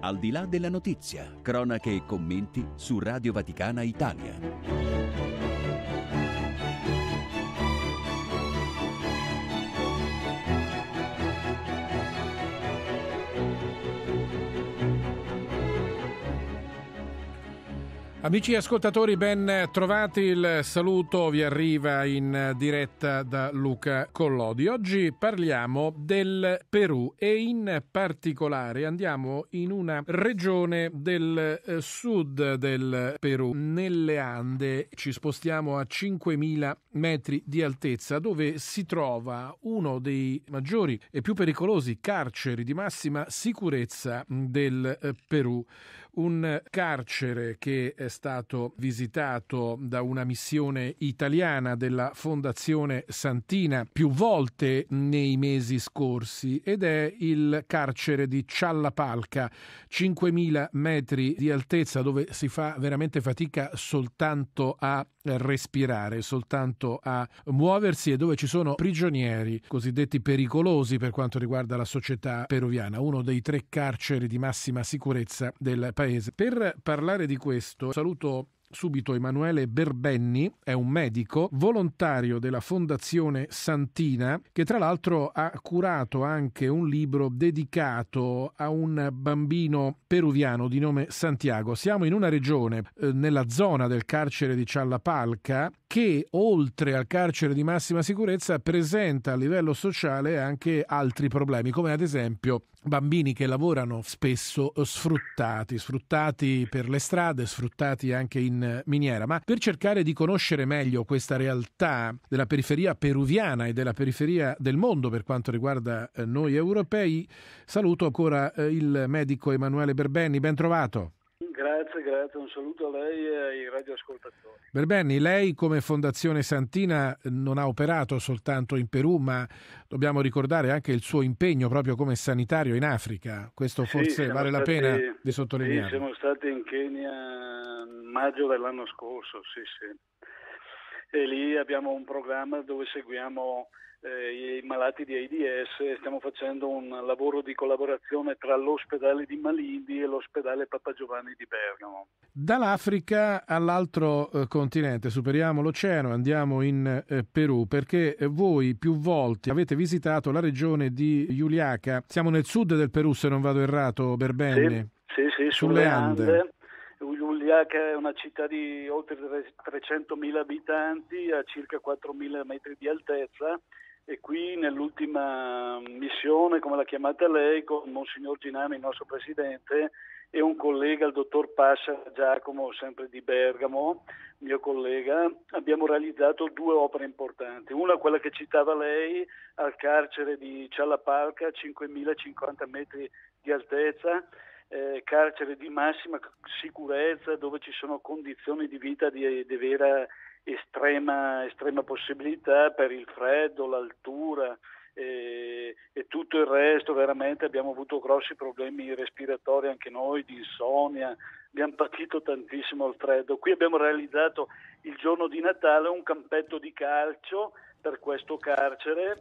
Al di là della notizia, cronache e commenti su Radio Vaticana Italia. Amici ascoltatori, ben trovati, il saluto vi arriva in diretta da Luca Collodi. Oggi parliamo del Perù e in particolare andiamo in una regione del sud del Perù, nelle Ande. Ci spostiamo a 5.000 metri di altezza, dove si trova uno dei maggiori e più pericolosi carceri di massima sicurezza del Perù. Un carcere che è stato visitato da una missione italiana della Fondazione Santina più volte nei mesi scorsi ed è il carcere di Challapalca, 5.000 metri di altezza, dove si fa veramente fatica soltanto a respirare, soltanto a muoversi, e dove ci sono prigionieri cosiddetti pericolosi per quanto riguarda la società peruviana, uno dei 3 carceri di massima sicurezza del paese. Per parlare di questo saluto subito Emanuele Berbenni, è un medico volontario della Fondazione Santina che tra l'altro ha curato anche un libro dedicato a un bambino peruviano di nome Santiago. Siamo in una regione, nella zona del carcere di Challapalca, che oltre al carcere di massima sicurezza presenta a livello sociale anche altri problemi, come ad esempio bambini che lavorano spesso sfruttati per le strade, sfruttati anche in miniera. Ma per cercare di conoscere meglio questa realtà della periferia peruviana e della periferia del mondo per quanto riguarda noi europei, saluto ancora il medico Emanuele Berbenni. Ben trovato. Grazie, un saluto a lei e ai radioascoltatori. Berbenni, lei come Fondazione Santina non ha operato soltanto in Perù, ma dobbiamo ricordare anche il suo impegno proprio come sanitario in Africa. Questo forse vale la pena di sottolineare. Sì, siamo stati in Kenya maggio dell'anno scorso, sì. E lì abbiamo un programma dove seguiamo i malati di AIDS e stiamo facendo un lavoro di collaborazione tra l'ospedale di Malindi e l'ospedale Papa Giovanni di Bergamo. Dall'Africa all'altro continente, superiamo l'oceano, andiamo in Perù, perché voi più volte avete visitato la regione di Juliaca. Siamo nel sud del Perù, se non vado errato, Berbenni. Sì, sulle Ande. Juliaca è una città di oltre 300.000 abitanti a circa 4.000 metri di altezza, e qui nell'ultima missione, come l'ha chiamata lei, con Monsignor Ginami, il nostro presidente, e un collega, il dottor Pascia Giacomo, sempre di Bergamo, mio collega, abbiamo realizzato 2 opere importanti. Una, quella che citava lei, al carcere di Challapalca, 5.050 metri di altezza, carcere di massima sicurezza, dove ci sono condizioni di vita di vera estrema possibilità per il freddo, l'altura e tutto il resto. Veramente abbiamo avuto grossi problemi respiratori anche noi, di insonnia, abbiamo patito tantissimo il freddo. Qui abbiamo realizzato il giorno di Natale un campetto di calcio per questo carcere,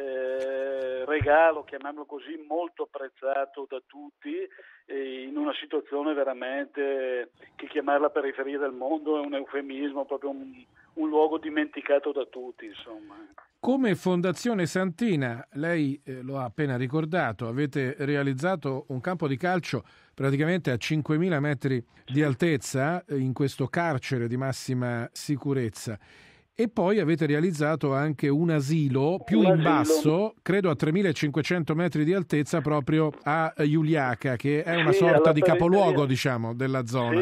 regalo, chiamiamolo così, molto apprezzato da tutti, in una situazione veramente che chiamarla periferia del mondo è un eufemismo, proprio un luogo dimenticato da tutti, insomma. Come Fondazione Santina, lei lo ha appena ricordato, avete realizzato un campo di calcio praticamente a 5.000 metri di altezza in questo carcere di massima sicurezza. E poi avete realizzato anche un asilo più in basso, credo a 3.500 metri di altezza, proprio a Juliaca, che è una sorta di capoluogo, diciamo, della zona.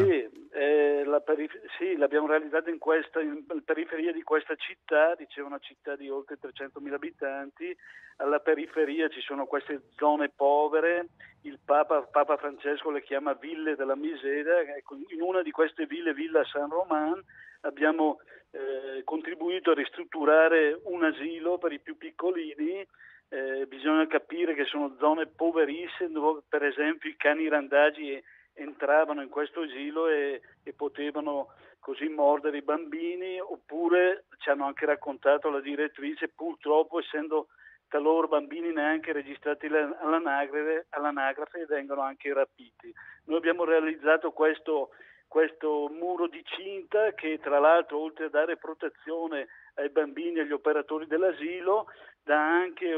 Sì, l'abbiamo realizzato in periferia di questa città, dicevo una città di oltre 300.000 abitanti. Alla periferia ci sono queste zone povere, il Papa Francesco le chiama ville della miseria. In una di queste ville, Villa San Román, abbiamo contribuito a ristrutturare un asilo per i più piccolini. Bisogna capire che sono zone poverissime dove per esempio i cani randagi entravano in questo asilo e potevano così mordere i bambini, oppure ci hanno anche raccontato la direttrice, purtroppo essendo talora bambini neanche registrati all'anagrafe e vengono anche rapiti. Noi abbiamo realizzato questo muro di cinta che tra l'altro, oltre a dare protezione ai bambini e agli operatori dell'asilo, dà anche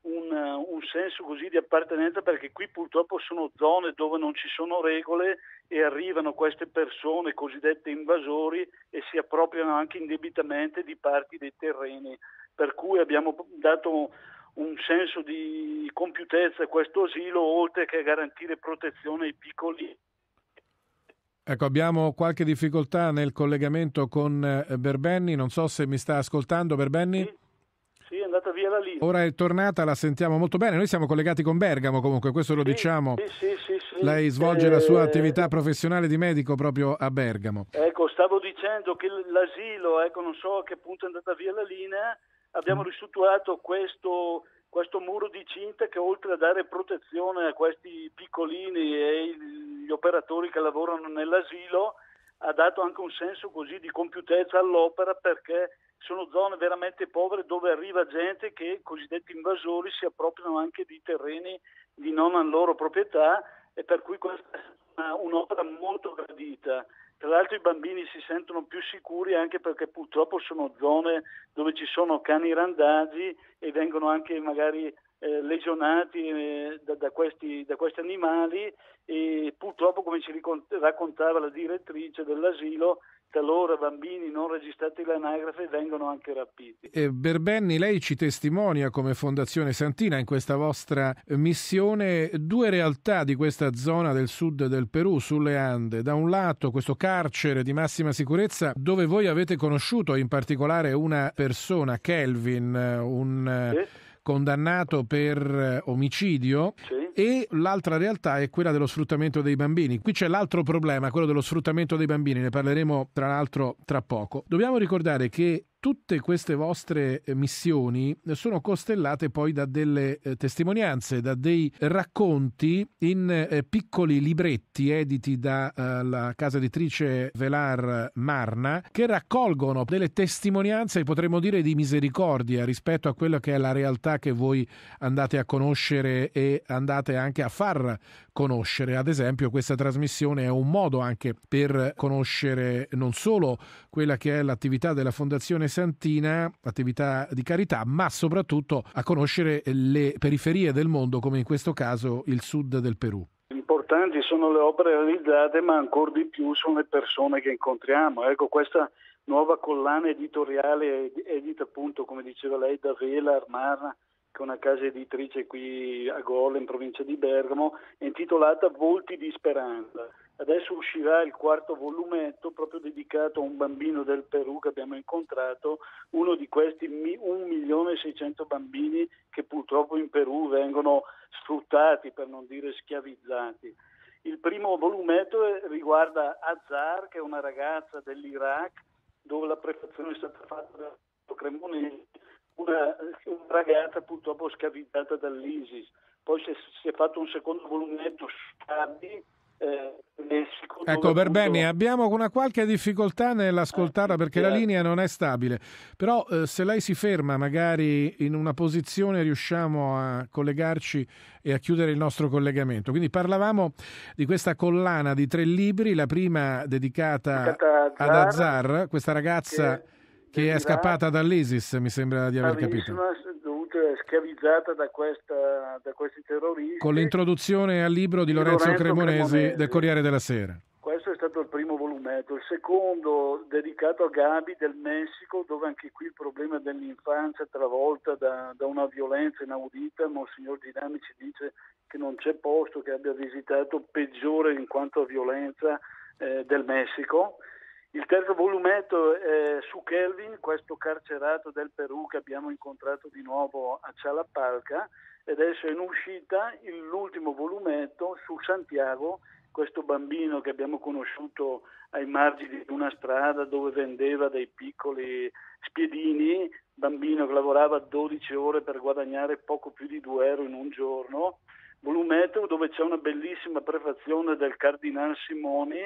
un senso così di appartenenza, perché qui purtroppo sono zone dove non ci sono regole e arrivano queste persone cosiddette invasori e si appropriano anche indebitamente di parti dei terreni, per cui abbiamo dato un senso di compiutezza a questo asilo, oltre che a garantire protezione ai piccoli. Ecco, abbiamo qualche difficoltà nel collegamento con Berbenni, non so se mi sta ascoltando Berbenni. Sì, è andata via la linea. Ora è tornata, la sentiamo molto bene, noi siamo collegati con Bergamo comunque, questo lo diciamo. Sì. Lei svolge la sua attività professionale di medico proprio a Bergamo. Ecco, stavo dicendo che l'asilo, non so a che punto è andata via la linea, abbiamo ristrutturato questo muro di cinta che, oltre a dare protezione a questi piccolini e gli operatori che lavorano nell'asilo, ha dato anche un senso così di compiutezza all'opera, perché sono zone veramente povere dove arriva gente che, cosiddetti invasori, si appropriano anche di terreni di non loro proprietà, e per cui questa è un'opera molto gradita. Tra l'altro i bambini si sentono più sicuri, anche perché purtroppo sono zone dove ci sono cani randagi e vengono anche magari lesionati da questi animali, e purtroppo, come ci raccontava la direttrice dell'asilo, talora bambini non registrati all'anagrafe vengono anche rapiti. Berbenni, lei ci testimonia come Fondazione Santina in questa vostra missione due realtà di questa zona del sud del Perù, sulle Ande. Da un lato questo carcere di massima sicurezza dove voi avete conosciuto in particolare una persona, Kelvin, condannato per omicidio, e l'altra realtà è quella dello sfruttamento dei bambini. Qui c'è l'altro problema, quello dello sfruttamento dei bambini, ne parleremo tra l'altro tra poco. Dobbiamo ricordare che tutte queste vostre missioni sono costellate poi da delle testimonianze, da dei racconti in piccoli libretti editi dalla casa editrice Velar Marna, che raccolgono delle testimonianze, potremmo dire, di misericordia rispetto a quella che è la realtà che voi andate a conoscere e andate anche a far conoscere. Ad esempio, questa trasmissione è un modo anche per conoscere non solo quella che è l'attività della Fondazione Santina, attività di carità, ma soprattutto a conoscere le periferie del mondo, come in questo caso il sud del Perù. Importanti sono le opere realizzate, ma ancora di più sono le persone che incontriamo. Ecco, questa nuova collana editoriale edita appunto, come diceva lei, da Velar Marna, che è una casa editrice qui a Gol, in provincia di Bergamo, è intitolata Volti di Speranza. Adesso uscirà il 4º volumetto, proprio dedicato a un bambino del Perù che abbiamo incontrato, uno di questi 1.600.000 bambini che purtroppo in Perù vengono sfruttati, per non dire schiavizzati. Il primo volumetto riguarda Azar, che è una ragazza dell'Iraq, dove la prefazione è stata fatta da Cremonesi, una ragazza purtroppo schiavizzata dall'ISIS. Poi si è fatto un secondo volumetto su Cardi, Messico. Ecco Berbenni, abbiamo una qualche difficoltà nell'ascoltarla perché la linea non è stabile, però se lei si ferma magari in una posizione riusciamo a collegarci e a chiudere il nostro collegamento. Quindi parlavamo di questa collana di 3 libri, la prima dedicata ad Azar, questa ragazza che è scappata dall'ISIS, mi sembra di aver capito. Schiavizzata da questi terroristi. Con l'introduzione al libro di Lorenzo Cremonesi del Corriere della Sera. Questo è stato il primo volumetto. Il secondo, dedicato a Gabi del Messico, dove anche qui il problema dell'infanzia travolta da una violenza inaudita. Monsignor Girami ci dice che non c'è posto che abbia visitato peggiore in quanto a violenza del Messico. Il terzo volumetto è su Kelvin, questo carcerato del Perù che abbiamo incontrato di nuovo a Chalaparca, e adesso è in uscita l'ultimo volumetto su Santiago, questo bambino che abbiamo conosciuto ai margini di una strada dove vendeva dei piccoli spiedini, bambino che lavorava 12 ore per guadagnare poco più di 2 euro in un giorno, volumetto dove c'è una bellissima prefazione del Cardinal Simoni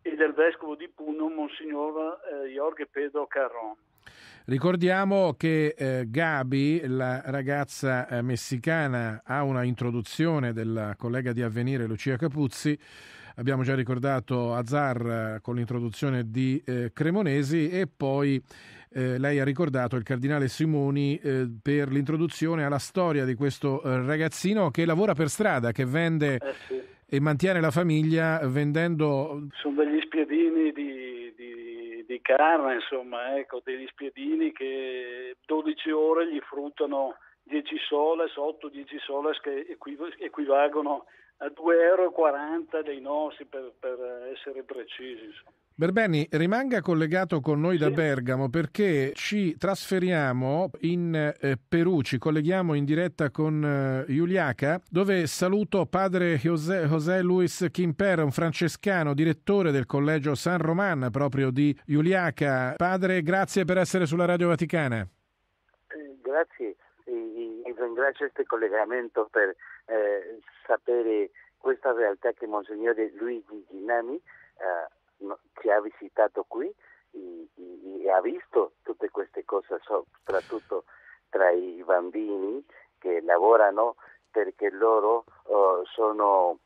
e del vescovo di Puno, Monsignor Jorge Pedro Carron. Ricordiamo che Gabi, la ragazza messicana, ha una introduzione della collega di Avvenire Lucia Capuzzi. Abbiamo già ricordato Azar con l'introduzione di Cremonesi e poi lei ha ricordato il cardinale Simoni per l'introduzione alla storia di questo ragazzino che lavora per strada, che vende e mantiene la famiglia vendendo... Sono degli spiedini di carne, insomma, ecco, degli spiedini che 12 ore gli fruttano 10 soles, 8-10 soles che equivalgono a 2,40 euro dei nostri per essere precisi, insomma. Berbeni, rimanga collegato con noi da Bergamo perché ci trasferiamo in Perù, ci colleghiamo in diretta con Juliaca, dove saluto padre José Luis Quimper, un francescano, direttore del collegio San Román proprio di Juliaca. Padre, grazie per essere sulla Radio Vaticana. Grazie e ringrazio questo collegamento per sapere questa realtà che Monsignore Luigi Ginami ci ha visitato qui e ha visto tutte queste cose, soprattutto tra i bambini che lavorano, perché loro sono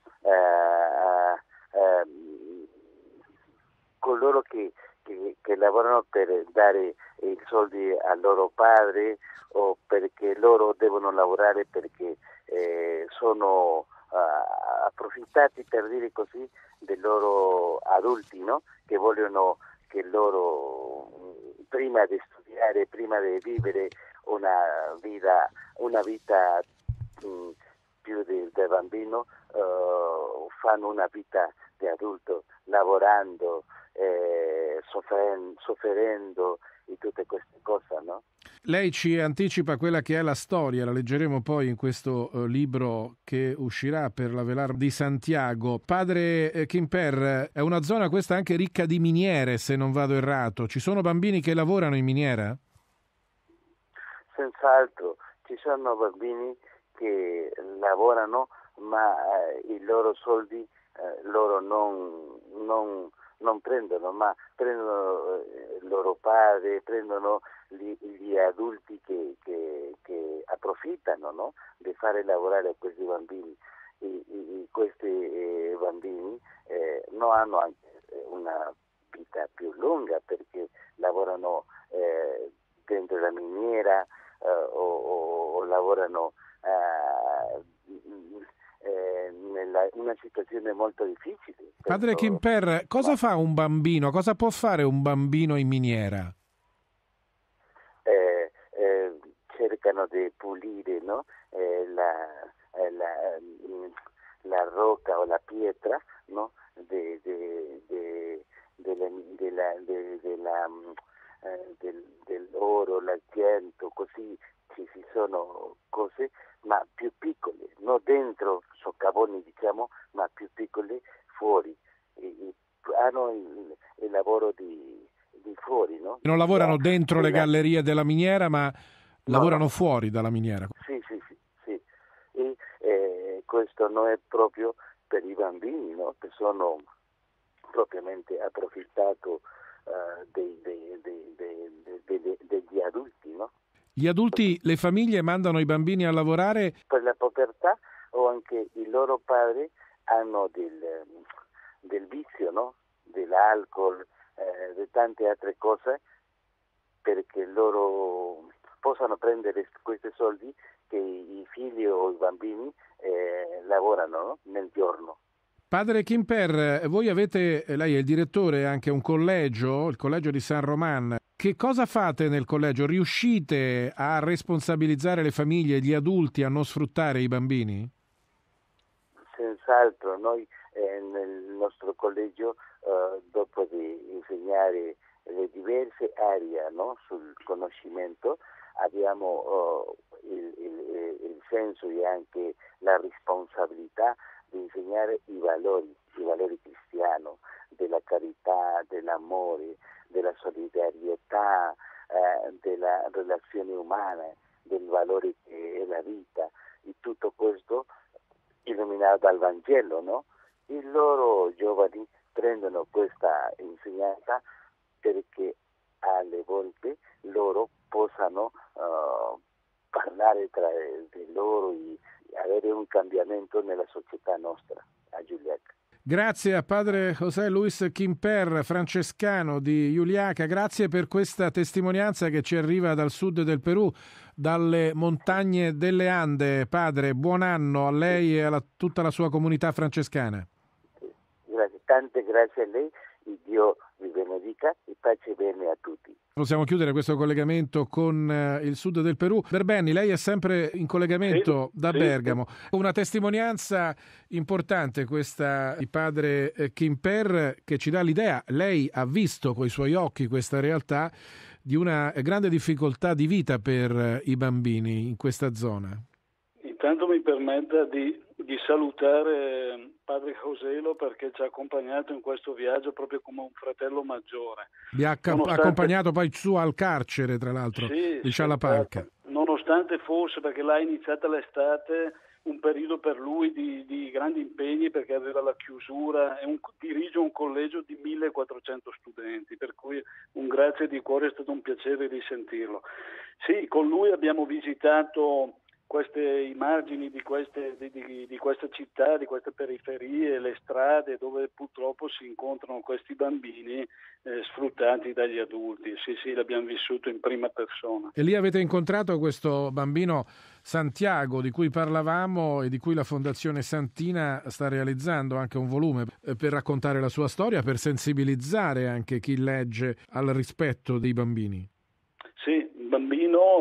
coloro che lavorano per dare i soldi al loro padre o perché loro devono lavorare perché sono approfittati, per dire così, dei loro adulti, no? Che vogliono che loro prima di studiare, prima di vivere una vita più del bambino, fanno una vita di adulto, lavorando, soffrendo e tutte queste cose, no? Lei ci anticipa quella che è la storia, la leggeremo poi in questo libro che uscirà per la Velar di Santiago. Padre Quimper, è una zona questa anche ricca di miniere, se non vado errato. Ci sono bambini che lavorano in miniera? Senz'altro, ci sono bambini che lavorano, ma i loro soldi loro non prendono, ma prendono il loro padre, prendono gli adulti che approfittano, no? Di fare lavorare a questi bambini. E questi bambini non hanno anche una vita più lunga perché lavorano dentro la miniera o lavorano nella una situazione molto difficile. Padre Quimper, cosa fa un bambino? Cosa può fare un bambino in miniera? Cercano di pulire, no? La rocca o la pietra, no? Dell'oro, l'argento, così ci sono cose ma più piccole, non dentro soccavoni diciamo, ma più piccole fuori. Hanno il lavoro di fuori, no? Non lavorano dentro le gallerie della miniera, ma lavorano fuori dalla miniera. Sì. E questo non è proprio per i bambini, no? Che sono propriamente approfittato degli adulti, no? Gli adulti, le famiglie mandano i bambini a lavorare per la povertà o anche i loro padri hanno del vizio, no? Dell'alcol, di tante altre cose, perché loro possano prendere questi soldi che i figli o i bambini lavorano, no? Nel giorno. Padre Quimper, lei è il direttore anche un collegio, il collegio di San Román. Che cosa fate nel collegio? Riuscite a responsabilizzare le famiglie, gli adulti a non sfruttare i bambini? Senz'altro, noi nel nostro collegio, dopo di insegnare le diverse aree, no, sul conoscimento, abbiamo il senso e anche la responsabilità di insegnare i valori cristiani, della carità, dell'amore, della solidarietà, della relazione umana, del valore che è la vita, e tutto questo illuminato dal Vangelo, no? I loro giovani prendono questa insegnanza perché alle volte loro possano parlare tra di loro e avere un cambiamento nella società nostra a Juliaca. Grazie a padre José Luis Quimper, francescano di Juliaca, grazie per questa testimonianza che ci arriva dal sud del Perù, dalle montagne delle Ande. Padre, buon anno a lei e a tutta la sua comunità francescana. Grazie, tante grazie a lei, e Dio vi benedica e pace e bene a tutti. Possiamo chiudere questo collegamento con il sud del Perù. Berbenni, lei è sempre in collegamento da Bergamo. Una testimonianza importante questa di padre Quimper, che ci dà l'idea, lei ha visto coi suoi occhi questa realtà di una grande difficoltà di vita per i bambini in questa zona. Intanto mi permetta di salutare padre Joselo, perché ci ha accompagnato in questo viaggio proprio come un fratello maggiore. Vi ha accompagnato poi su al carcere, tra l'altro, di Cialapalca. Nonostante fosse, perché l'ha iniziata l'estate, un periodo per lui di grandi impegni, perché aveva la chiusura e dirige un collegio di 1400 studenti, per cui un grazie di cuore, è stato un piacere di sentirlo. Sì, con lui abbiamo visitato i margini di queste città, di queste periferie, le strade dove purtroppo si incontrano questi bambini sfruttati dagli adulti. Sì, l'abbiamo vissuto in prima persona. E lì avete incontrato questo bambino Santiago di cui parlavamo e di cui la Fondazione Santina sta realizzando anche un volume per raccontare la sua storia, per sensibilizzare anche chi legge al rispetto dei bambini. Sì, un bambino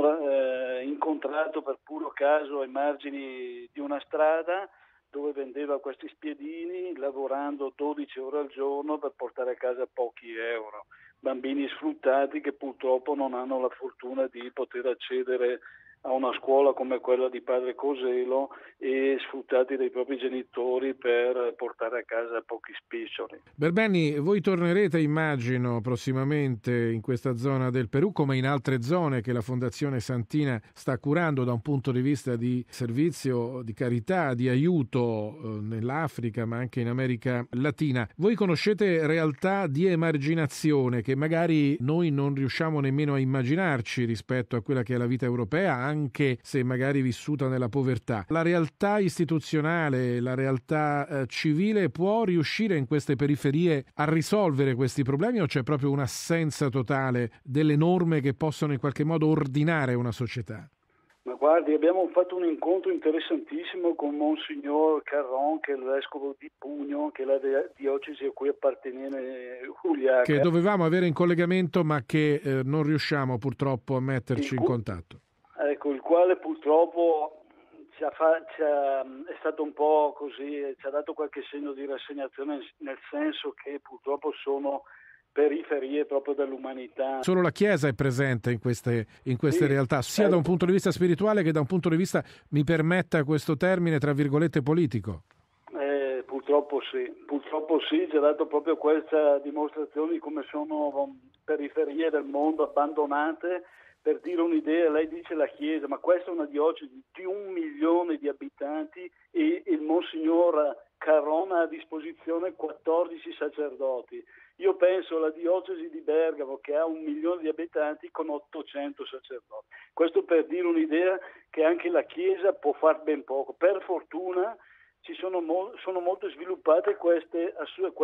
incontrato per puro caso ai margini di una strada dove vendeva questi spiedini, lavorando 12 ore al giorno per portare a casa pochi euro. Bambini sfruttati che purtroppo non hanno la fortuna di poter accedere a una scuola come quella di padre Coselo e sfruttati dai propri genitori per portare a casa pochi spiccioli. Berbenni, voi tornerete, immagino, prossimamente in questa zona del Perù, come in altre zone che la Fondazione Santina sta curando da un punto di vista di servizio, di carità, di aiuto nell'Africa, ma anche in America Latina. Voi conoscete realtà di emarginazione che magari noi non riusciamo nemmeno a immaginarci rispetto a quella che è la vita europea, anche se magari vissuta nella povertà. La realtà istituzionale, la realtà civile può riuscire in queste periferie a risolvere questi problemi, o c'è proprio un'assenza totale delle norme che possono in qualche modo ordinare una società? Ma guardi, abbiamo fatto un incontro interessantissimo con Monsignor Carron, che è il vescovo di Pugno, che è la diocesi a cui appartiene Juliaca. Che dovevamo avere in collegamento, ma che non riusciamo purtroppo a metterci in contatto. Ecco, il quale purtroppo è stato un po' così, ci ha dato qualche segno di rassegnazione, nel senso che purtroppo sono periferie proprio dell'umanità. Solo la Chiesa è presente in queste realtà, sia da un punto di vista spirituale che da un punto di vista, mi permetta questo termine, tra virgolette, politico. Purtroppo sì, ci ha dato proprio questa dimostrazione di come sono periferie del mondo abbandonate. Per dire un'idea, lei dice la Chiesa, ma questa è una diocesi di 1 milione di abitanti e il Monsignor Carron ha a disposizione 14 sacerdoti. Io penso alla diocesi di Bergamo, che ha 1 milione di abitanti con 800 sacerdoti. Questo per dire un'idea che anche la Chiesa può far ben poco. Per fortuna sono molto sviluppate queste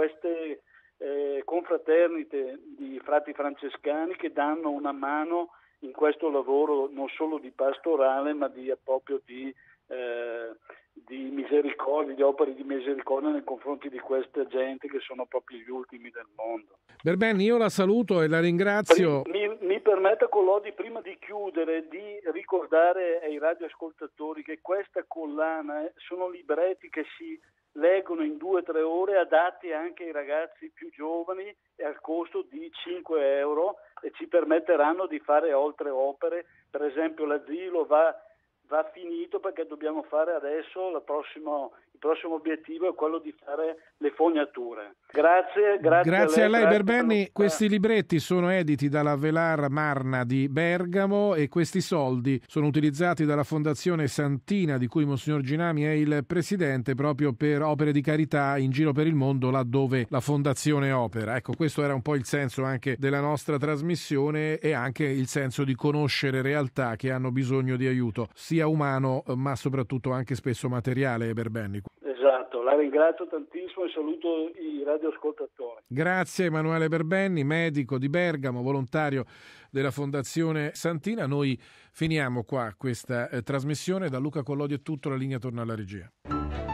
confraternite di frati francescani che danno una mano in questo lavoro non solo di pastorale, ma proprio di misericordia, di opere di misericordia nei confronti di questa gente che sono proprio gli ultimi del mondo. Berbenni, io la saluto e la ringrazio. Mi permetta, Collodi, prima di chiudere, di ricordare ai radioascoltatori che questa collana sono libretti che si leggono in 2 o 3 ore, adatti anche ai ragazzi più giovani e al costo di 5 euro, e ci permetteranno di fare altre opere. Per esempio l'asilo va finito, perché dobbiamo fare adesso il prossimo obiettivo è quello di fare le fognature. Grazie a lei Berbenni. Questi libretti sono editi dalla Velar Marna di Bergamo e questi soldi sono utilizzati dalla Fondazione Santina, di cui Monsignor Ginami è il presidente, proprio per opere di carità in giro per il mondo laddove la fondazione opera. Ecco, questo era un po' il senso anche della nostra trasmissione e anche il senso di conoscere realtà che hanno bisogno di aiuto, sia umano ma soprattutto anche spesso materiale, Berbenni. Esatto, la ringrazio tantissimo e saluto i radioascoltatori. Grazie Emanuele Berbenni, medico di Bergamo, volontario della Fondazione Santina. Noi finiamo qua questa trasmissione. Da Luca Collodio è tutto, la linea torna alla regia.